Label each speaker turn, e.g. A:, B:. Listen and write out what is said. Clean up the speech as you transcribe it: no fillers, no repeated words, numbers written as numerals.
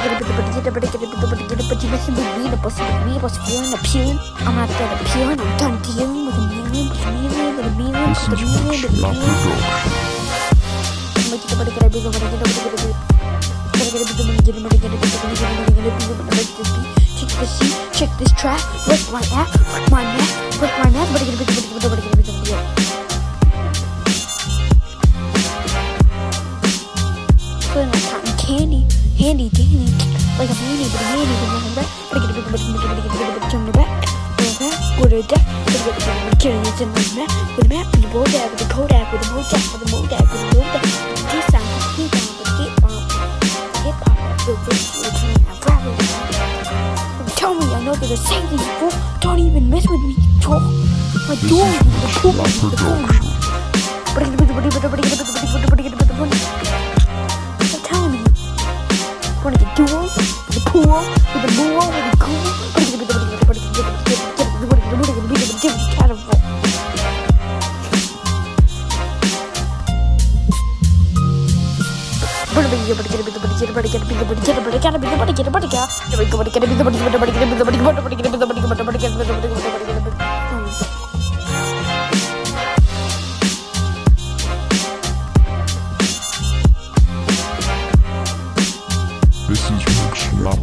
A: Check this track, work my app, work my math, work my math. Feeling like cotton candy, handy dandy, like a handy, but a handy, but turn the back, with a deck, carry it in the map, with a map, with a Bodak, with a Kodak, with a Modak, with a Modak, with a Modak, this sound, hip hop, will return and rap. Tell me, I know that the same thing before. Don't even mess with me, troll. My door is the pool. I'm telling you. Wanna get duo, with the pool, with the moor, with the cool.
B: This is Mix